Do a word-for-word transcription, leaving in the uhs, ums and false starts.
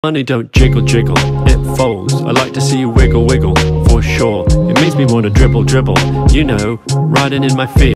Money don't jiggle jiggle, it folds. I like to see you wiggle wiggle, for sure. It makes me wanna dribble dribble, you know, riding in my feet.